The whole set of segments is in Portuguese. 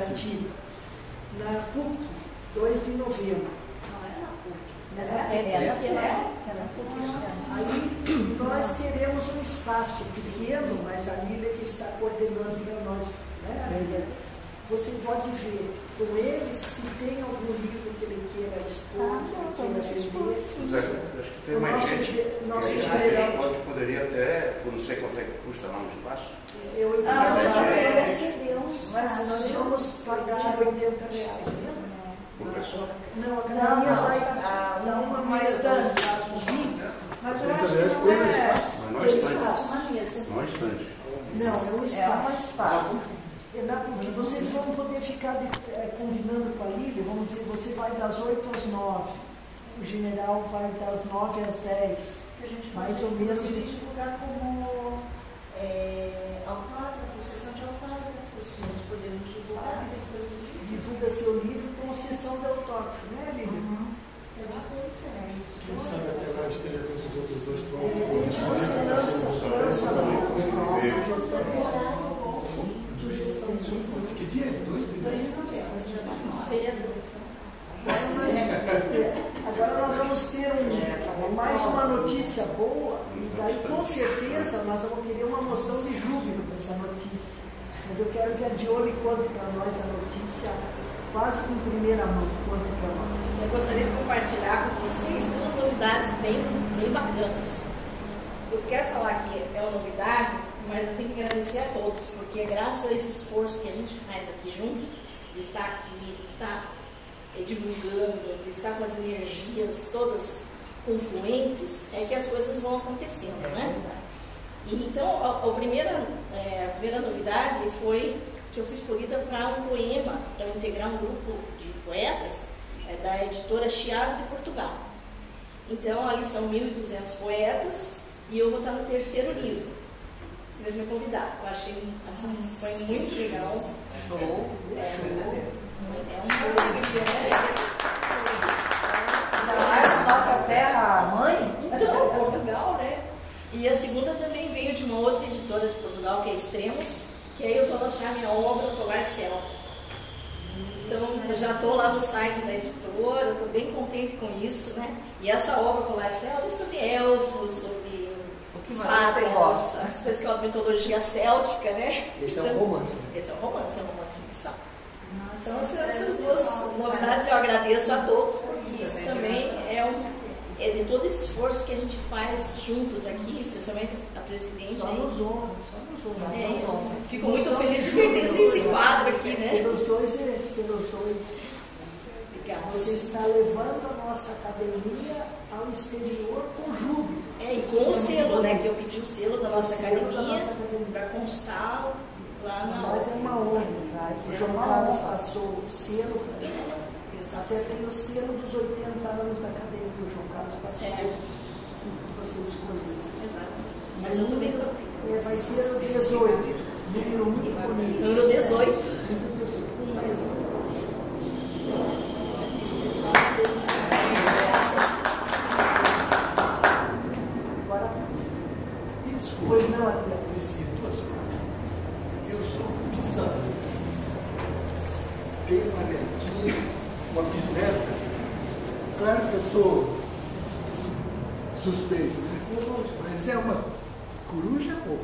Guaratiba. Na PUC, 2 de novembro. Aí nós teremos um espaço pequeno, mas a Lília que está coordenando para nós, né? Você pode ver com ele se tem algum livro que ele queira expor, que ele queira vender. Acho que tem mais gente. Nosso A gente poderia até, eu não sei quanto é que custa lá no espaço. Eu receber um espaço. Nós vamos pagar R$80. Por pessoa? Não, a academia vai dar uma mesa no espaçozinho. Mas eu acho que não é não é espaço, uma mesa. Não é estante. Não, é um espaço. É um espaço. Porque vocês vão poder ficar combinando com a Lília, vamos dizer, você vai das 8 às 9, o general vai das 9 às 10, A gente mais ou menos. divulgar como autógrafo, sessão de autógrafos, nós podemos divulgar. Divulga seu livro com sessão de autógrafo, né, Lília? É uma coisa, né? Isso. Quem sabe até lá esteja com esses outros dois Que dia é? 2 de novembro. Agora nós vamos ter mais uma notícia boa, e daí com certeza nós vamos querer uma moção de júbilo para essa notícia. Mas eu quero que a Dione conte para nós a notícia, quase em primeira mão, conte para nós. Eu gostaria de compartilhar com vocês 2 novidades bem bacanas. Eu quero falar que é uma novidade, mas eu tenho que agradecer a todos, porque é graças a esse esforço que a gente faz aqui junto, de estar aqui, de estar divulgando, de estar com as energias todas confluentes, é que as coisas vão acontecendo, né? E então, a primeira novidade foi que eu fui escolhida para um poema, para integrar um grupo de poetas da editora Chiado de Portugal. Então, ali são 1.200 poetas e eu vou estar no 3º livro. Eles me convidaram. Eu achei foi muito legal. Show. É um pouco Da nossa terra mãe? Então, Portugal, né? E a segunda também veio de uma outra editora de Portugal, que é Extremos, que aí eu vou lançar minha obra Colar Celta. Então, eu já estou lá no site da editora, estou bem contente com isso, né? E essa obra Colar Celta é sobre elfos, sobre fadas, as coisas que é uma mitologia céltica, né? Esse então, é um romance. Esse é um romance de ficção. Então, essas 2 novidades eu agradeço a todos, porque isso também é de todo esse esforço que a gente faz juntos aqui, especialmente a presidente. Só nos honra. Fico muito feliz de pertencer a esse quadro aqui, né? Pelos dois. Obrigada. Você está levando a nossa academia ao exterior com júbilo. E com o selo, né? Que eu pedi o selo da nossa academia para constar lá na Mas é uma honra. O João Carlos passou o selo para ela. Até tem o selo dos 80 anos da academia. O João Carlos passou que você escolheu. Exato. Mas eu estou bem contente. Vai ser o 18. Número muito bonito. Número 18. Mais um. Agora, pois não, Adriano. Duas coisas. Eu sou bisavô. Tenho uma netinha, uma bisneta. Claro que eu sou suspeito, né? Mas é uma coruja ou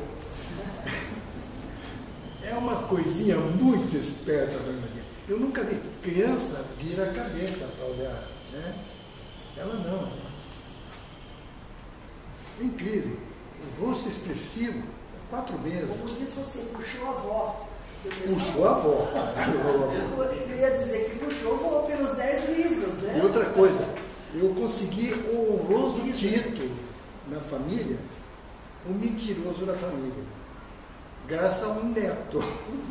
é uma coisinha muito esperta da Maria. Eu nunca vi criança vira a cabeça para olhar, né? Ela não. É incrível. O rosto expressivo, 4 meses. Como disse você, puxou a avó. Puxou a avó. Eu ia dizer que puxou a avó pelos 10 livros, né? E outra coisa, eu consegui um honroso título na família, um mentiroso da família, graças a um neto.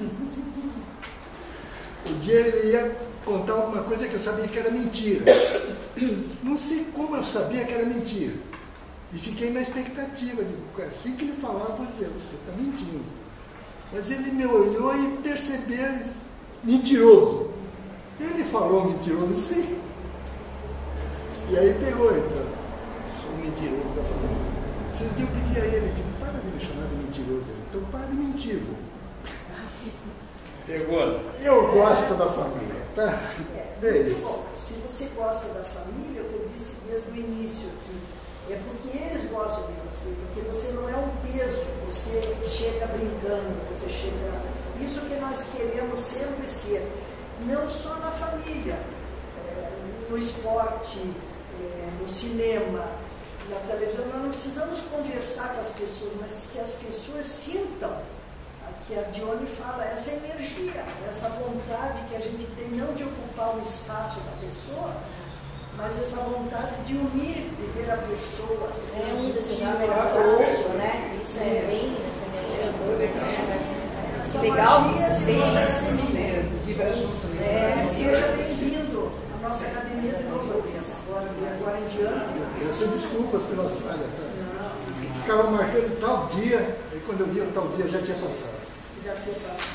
Um dia ele ia contar alguma coisa que eu sabia que era mentira. Não sei como eu sabia que era mentira. E fiquei na expectativa, de, assim que ele falar, eu vou dizer, você está mentindo. Mas ele me olhou e percebeu isso. Mentiroso. Ele falou mentiroso, sim. E aí pegou, então. Sou um mentiroso da família. Esses dias eu pedi a ele, tipo, para de me chamar de mentiroso. Então para de mentir, vô. Pegou. Eu gosta da família, tá? É Muito isso. bom. Se você gosta da família, o que eu disse desde o início aqui, é porque eles gostam de você, porque você não é um peso, você chega brincando, você chega... Isso que nós queremos sempre ser, não só na família, no esporte, no cinema, na televisão. Nós não precisamos conversar com as pessoas, mas que as pessoas sintam, que a Dione fala, essa energia, essa vontade que a gente tem, não de ocupar o espaço da pessoa, mas essa vontade de unir, de ver a pessoa. Um desejar melhor para o outro, né? Isso é bem, essa energia boa. Essa Legal, magia você de fez. nossa academia. Vibra junto mesmo. Seja bem-vindo à nossa academia de novo, agora em diante. Eu peço desculpas pela falha, tá? Ficava marcando tal dia, e quando eu via tal dia já tinha passado. Já tinha passado.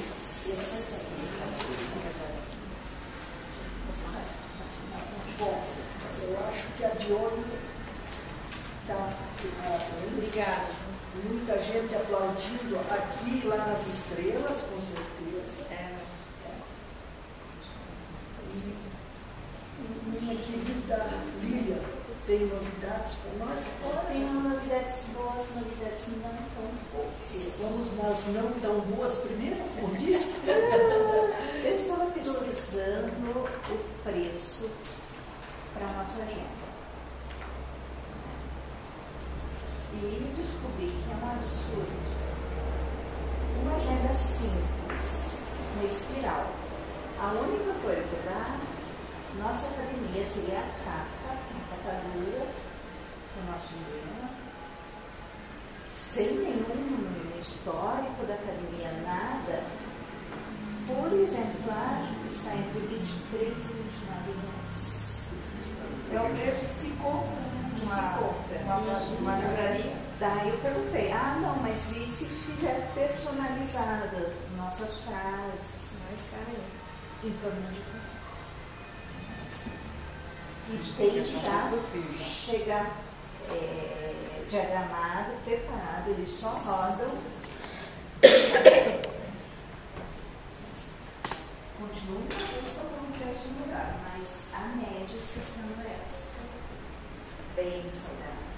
Bom, eu acho que a Dione está. Obrigada. Muita gente aplaudindo aqui e lá nas estrelas, com certeza. E minha querida Lília, tem novidades para nós? Tem novidades boas, novidades não tão boas. Vamos nas não tão boas primeiro, como disse? Eu estava pesquisando o preço para a nossa agenda. E descobri que é um absurdo. Uma agenda simples, uma espiral. A única coisa da nossa academia seria a capa dura do nosso emblema, sem nenhum histórico da academia, nada. Por exemplar está entre 23 e 29 reais. É o preço que se compra. Que se compra uma livraria. Daí eu perguntei, não, mas e se fizer personalizada nossas frases? Mais caro. Em torno de e tem que já chegar diagramado, preparado, eles só rodam. Continua uma custa para um preço melhor, mas a média está sendo esta. Bem salgada.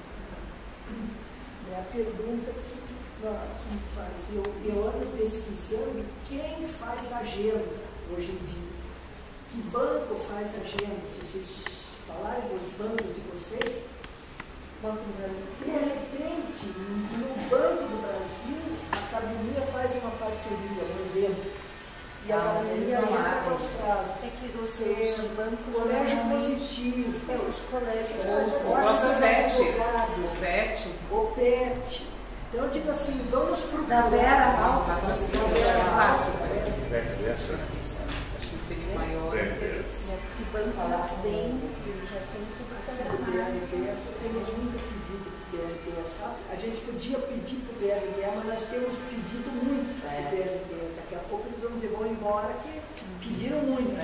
É a pergunta que faz. Eu ando pesquisando quem faz agenda hoje em dia. Que banco faz agenda? Se vocês falarem dos bancos de vocês, Banco do Brasil. de repente, no Banco do Brasil, a academia faz uma parceria, um exemplo. E a academia entra com as frases. É que os bancos. Colégio positivo. Os colégios. O nosso VET. Advogados, O VET. o PET. Então, eu digo assim, vamos procurar. Da Vera Mal. Patrocínio. Fácil. Dessa, né? Acho que seria o maior interesse. Que banco lá tem, já tem tudo programado. Temos muito pedido para o BRD, sabe? A gente podia pedir para o BRD, mas nós temos pedido muito para o BRD. Daqui a pouco eles vão dizer, vão embora, que pediram muito.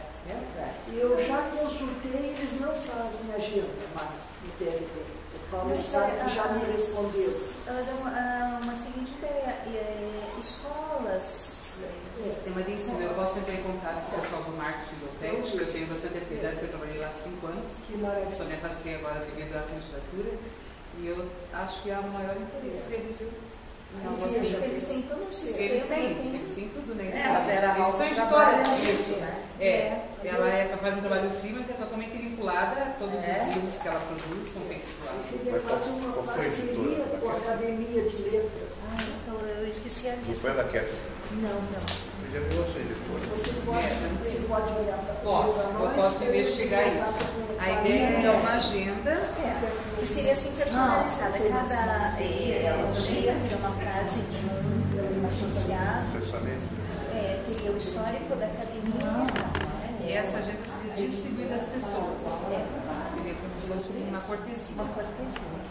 E eu já consultei, eles não fazem agenda mais no BRD. O Paulo Estado já me respondeu. Ela deu uma seguinte ideia, escolas. Sistema de ensino. Eu posso entrar em contato com o pessoal do marketing do hotel, que eu tenho bastante afinidade, porque eu trabalhei lá há 5 anos. Que maravilha. Só me afastei agora devido à candidatura. E eu acho que há o maior interesse deles, viu? Algo assim. Eles têm todo um sistema. Eles têm tudo, né? A Vera Mal Eles são trabalha editoras. nisso, né? Ela faz um trabalho free, mas é totalmente vinculada a todos os livros que ela produz, são feitos lá. Seria quase uma parceria com a Academia de Letras. Então eu esqueci a Não lista. foi ela quieta. Não. Eu já vi você depois. Você pode olhar para Eu posso investigar isso. A ideia é uma agenda. Que seria assim personalizada. Cada dia teria uma frase de um associado, Processamento. teria o histórico da academia. E essa agenda seria distribuída às pessoas. Seria como se fosse uma cortesia. Uma cortesia.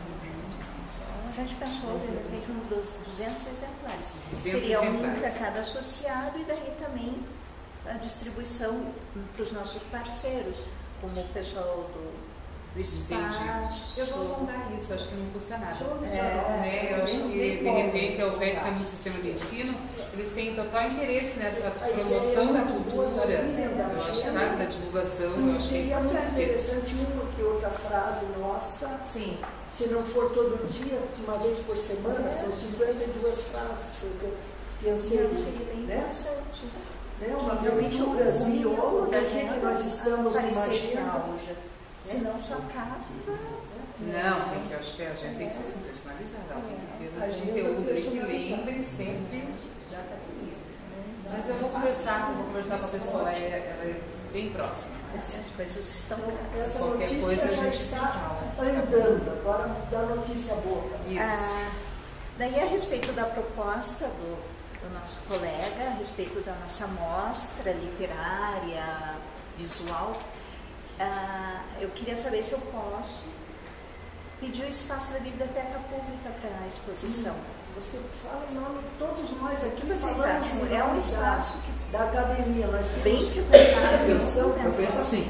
A gente pensou, de repente, uns 200 exemplares. 200 Seria um exemplares. para cada associado e daí também a distribuição para os nossos parceiros, como o pessoal do espaço. Eu vou sondar isso, acho que não custa nada. É, Eu acho que, bem de bom, repente, o VEC sondar. sendo um sistema de ensino, eles têm total interesse nessa A ideia promoção da é muito boa cultura, da Miriam, da eu acho, Gina, sabe, da divulgação. Eu E acho que é seria muito importante. interessante uma que outra frase nossa, Sim. se não for todo dia, uma vez por semana, são 52 frases, foi o que eu pensei, Não, seria bem né? interessante. Né? Uma Realmente o leiturazinha miolo do da que nós estamos numa parecer esse agenda. auge. Senão só acaba. Não, tem que, eu acho que a gente tem que ser assim, personalizada. Ela tem que ter um Agenda conteúdo aí que personalizada. lembre sempre da academia. Mas eu vou conversar com a pessoa, ela é bem próxima. As coisas estão Essa Qualquer notícia coisa a já gente está fala. andando, agora dá notícia boa. Isso. Daí, a respeito da proposta do nosso colega, a respeito da nossa mostra literária, visual, eu queria saber se eu posso pedir o espaço da biblioteca pública para a exposição. Você fala em nome de todos nós aqui. O que vocês falamos acham? em É um nome espaço da academia. Nós bem temos frequentado. Eu penso assim,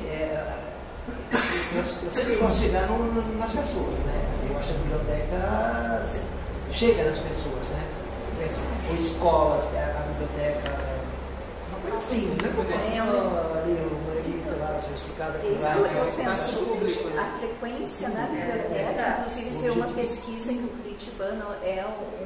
eu sempre gosto de chegar nas pessoas, né? Eu acho que a biblioteca chega nas pessoas, né? Eu penso, ou escolas, a biblioteca, uma coisa assim, não é como se só ali o moreguito lá, o certificado aqui Isso lá, eu espaço penso, público, né? a frequência na biblioteca, inclusive saiu uma pesquisa que o curitibano é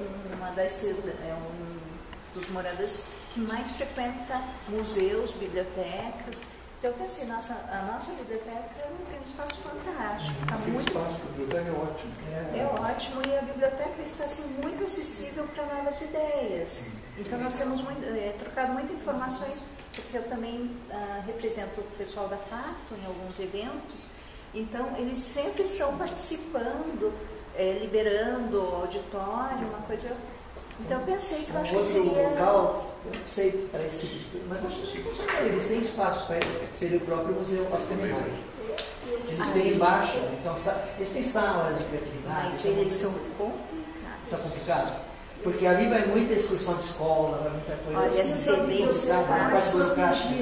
um dos moradores que mais frequenta museus, bibliotecas. Então eu pensei, a nossa biblioteca tem um espaço fantástico, está Aquele muito espaço da biblioteca é ótimo. é ótimo e a biblioteca está assim, muito acessível para novas ideias. Então nós temos trocado muitas informações, porque eu também represento o pessoal da Fato em alguns eventos, então eles sempre estão participando, liberando auditório, uma coisa. Então eu pensei que eu acho que Outro seria. local, eu não sei para esse tipo de... Mas eu acho que eles têm espaço para isso, seria o próprio Museu Oscar Niemeyer. Eles têm embaixo, então eles têm salas de criatividade. Mas eles são Isso é complicados. complicado. Porque ali vai muita excursão de escola, vai muita coisa Olha, assim. excelente, Complicado, tá? na parte burocrática.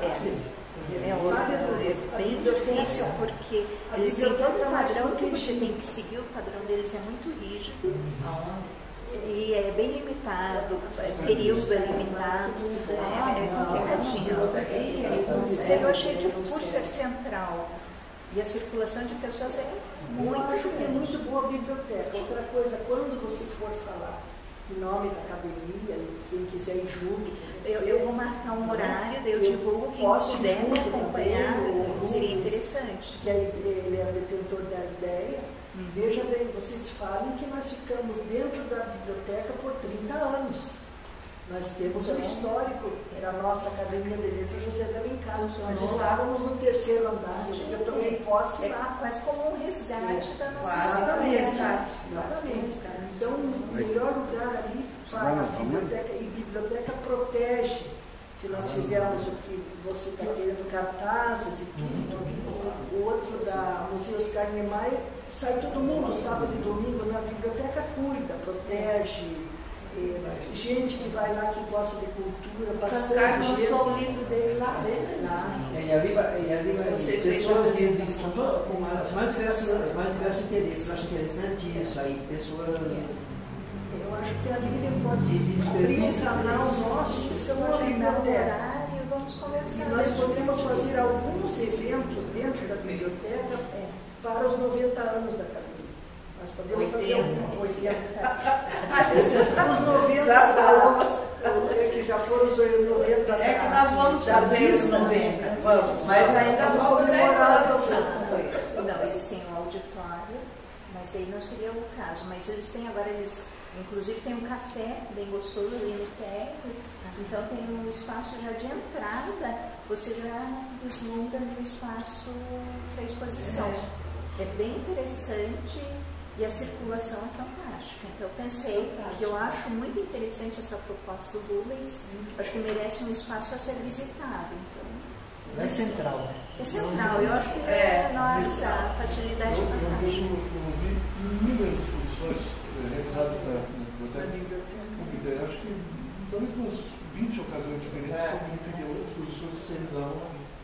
É bem difícil porque eles têm todo um padrão que você tem que seguir, o padrão deles é muito rígido e é bem limitado, período é limitado, é complicadinho. Eu achei que por ser central e a circulação de pessoas é muito. Eu acho que é muito boa a biblioteca. Outra coisa, quando você for falar em nome da academia, quem quiser ir junto, Eu vou marcar um horário, daí eu divulgo, quem puder me acompanhar, seria interessante. Que ele é detentor da ideia. Veja bem, vocês falam que nós ficamos dentro da biblioteca por 30 anos. Nós temos um histórico da nossa Academia de Letras José de Alencar. Nós estávamos no 3º andar, eu tomei posse lá. Quase como um resgate da nossa Exatamente. história. Exatamente. Então, o melhor lugar ali para a biblioteca, e biblioteca protege. Se nós fizermos o que você está querendo, cartazes e tudo, o outro da Museu Oscar Niemeyer, sai todo mundo, sábado e domingo, na biblioteca cuida, protege. Gente que vai lá, que gosta de cultura, bastante gente. lançou o livro dele lá dentro. E ali vai Você pessoas fez com as mais diversos interesses. Eu acho interessante isso aí, pessoas. Eu acho que ali ele pode De abrir um perfis canal diferentes. nosso, Se eu uma agendar um biblioteca. horário, vamos E conversar. nós podemos fazer alguns eventos dentro da biblioteca para os 90 anos da academia. Nós podemos fazer 80. Os 90 que já foram os 90 É que nós vamos fazer os 90, vamos, mas ainda falta 10 anos. Não, eles têm um auditório, mas daí não seria o caso. Mas eles têm agora, inclusive tem um café bem gostoso ali no térreo, então tem um espaço já de entrada, você já vislumbra um espaço para exposição. É bem interessante e a circulação é fantástica. Então eu pensei que eu acho muito interessante essa proposta do Rubens, acho que merece um espaço a ser visitado. Então, É central, né? é central, eu acho que nossa facilidade Eu fantástica. vi inúmeras exposições realizadas na biblioteca. Acho que pelo menos umas 20 ocasiões diferentes são exposições que se realizavam ali.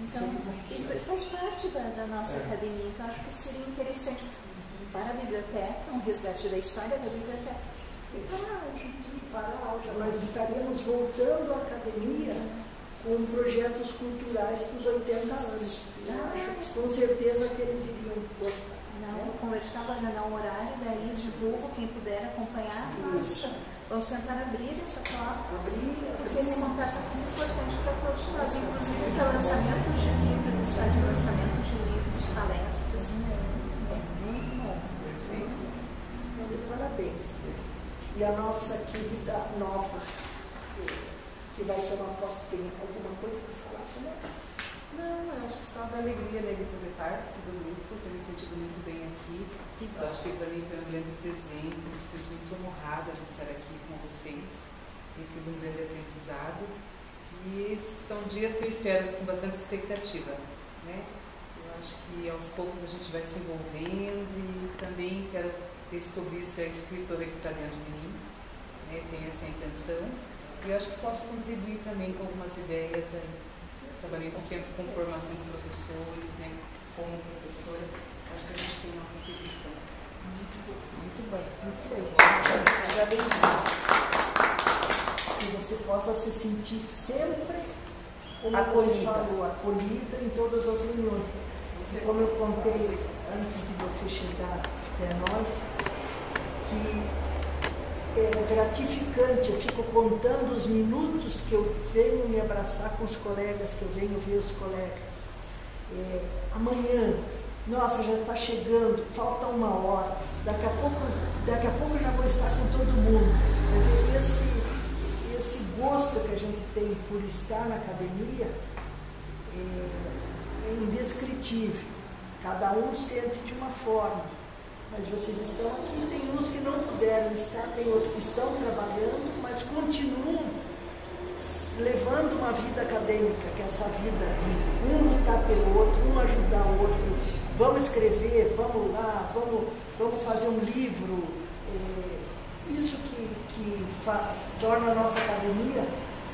Então, faz parte da nossa academia, então acho que seria interessante para a biblioteca, um resgate da história da biblioteca e para a Alja. Nós estaríamos voltando à academia com projetos culturais para os 80 anos. Eu acho que com certeza que eles iriam gostar. Não, conversava já no horário, daí divulgo, quem puder acompanhar, mas vamos tentar abrir essa prova, porque esse contato é muito importante para todos nós, inclusive para lançamentos de livros, eles fazem lançamentos de livros, palestras, é muito bom. Perfeito. Parabéns. E a nossa querida nova, que vai ser uma pós-tem, alguma coisa para falar também? Não, eu acho que só da alegria de fazer parte do grupo, ter me sentido muito bem aqui. Eu acho que para mim foi um grande presente, me sinto muito honrada de estar aqui com vocês. Tem sido um grande aprendizado. E são dias que eu espero com bastante expectativa, né? Eu acho que aos poucos a gente vai se envolvendo e também quero descobrir se a escritora que está dentro de mim, né, tem essa intenção. E eu acho que posso contribuir também com algumas ideias aí. Trabalhei muito tempo com formação de professores, né? Como professora, acho que a gente tem uma contribuição. Muito bem. Que você possa se sentir sempre, como a Cori falou, acolhida em todas as reuniões. E como eu contei antes de você chegar até nós, que é gratificante, eu fico contando os minutos que eu venho me abraçar com os colegas, que eu venho ver os colegas. Amanhã, nossa, já está chegando, falta uma hora, daqui a pouco eu já vou estar com todo mundo. Quer dizer, esse gosto que a gente tem por estar na academia é indescritível. Cada um sente de uma forma. Mas vocês estão aqui, tem uns que não puderam estar, tem outros que estão trabalhando, mas continuam levando uma vida acadêmica, que é essa vida de um lutar pelo outro, um ajudar o outro. Vamos escrever, vamos lá, vamos fazer um livro. Isso que torna a nossa academia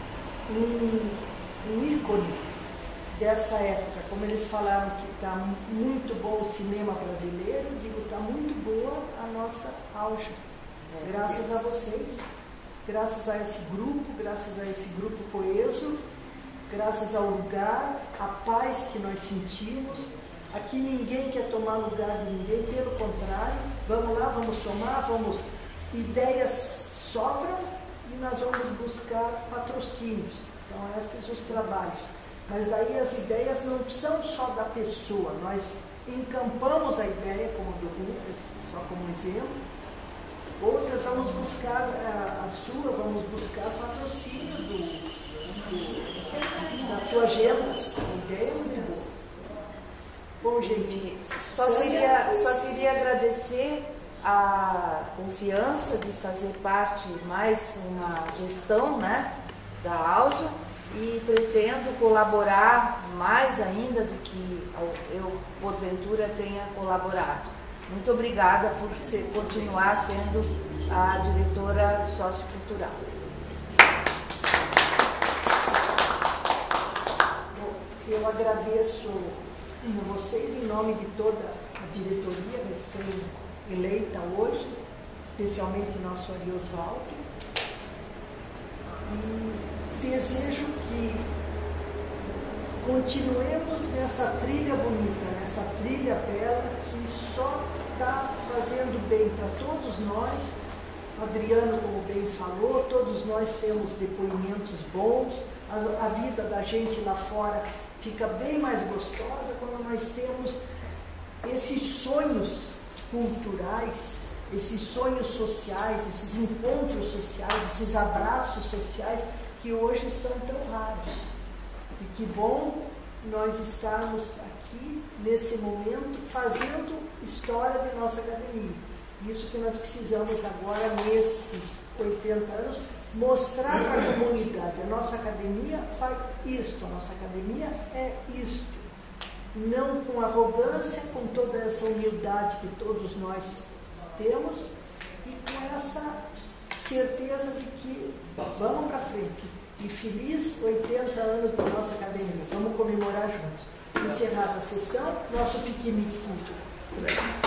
um ícone desta época. Como eles falaram que está muito bom o cinema brasileiro, digo, está muito boa a nossa Alja. Graças a vocês, graças a esse grupo coeso, graças ao lugar, a paz que nós sentimos. Aqui ninguém quer tomar lugar de ninguém, pelo contrário, vamos lá, vamos somar, ideias sobram e nós vamos buscar patrocínios. São esses os trabalhos. Mas daí as ideias não são só da pessoa, nós encampamos a ideia, como do Lucas, só como exemplo. Outras vamos buscar a sua, vamos buscar patrocínio da sua agenda. A ideia é muito boa. Bom, gente, só queria agradecer a confiança de fazer parte mais uma gestão, né, da Alja. E pretendo colaborar mais ainda do que eu, porventura, tenha colaborado. Muito obrigada por continuar sendo a diretora sociocultural. Eu agradeço a vocês em nome de toda a diretoria recém-eleita hoje, especialmente nosso Ariosvaldo. E desejo que continuemos nessa trilha bonita, nessa trilha bela, que só está fazendo bem para todos nós. Adriano, como bem falou, todos nós temos depoimentos bons, a vida da gente lá fora fica bem mais gostosa quando nós temos esses sonhos culturais, esses sonhos sociais, esses encontros sociais, esses abraços sociais, que hoje são tão raros. E que bom nós estarmos aqui, nesse momento, fazendo história de nossa academia. Isso que nós precisamos agora, nesses 80 anos, mostrar para a comunidade. A nossa academia faz isto, a nossa academia é isto. Não com arrogância, com toda essa humildade que todos nós temos, e com essa certeza de que vamos para frente, E feliz 80 anos da nossa academia. Vamos comemorar juntos. Encerrada a sessão, nosso piquenique cultural.